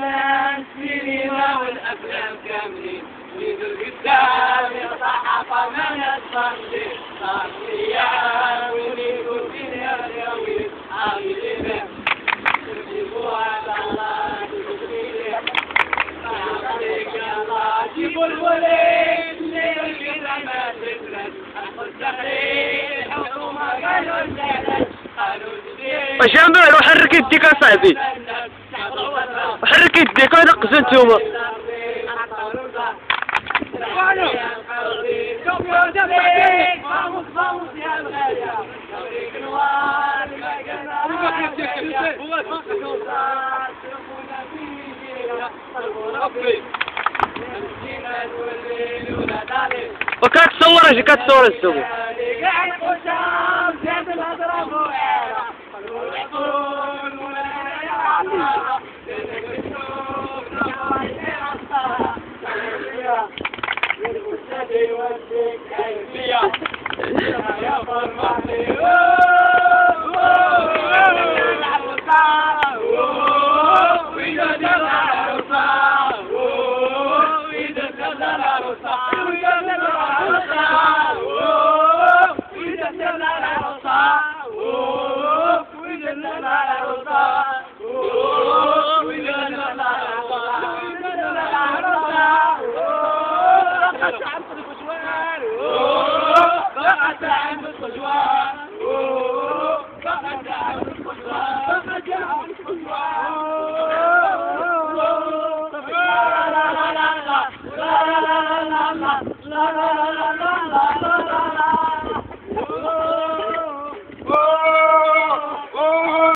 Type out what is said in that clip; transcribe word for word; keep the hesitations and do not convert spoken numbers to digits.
الناس السينما والأفلام كاملين يجوا القدام يصحف من الصندوق صار أيام ويجوا فينا اليومين عاملين يجيبوا على الله جيبوا الوليد اللي القدام ما تفلت الخزعين الحكومة قالوا الزعلان اش عمال وحرك يديك اصاحبي وحرك يديك ونقص انتوما وكتصور اش كتصور السوق la la la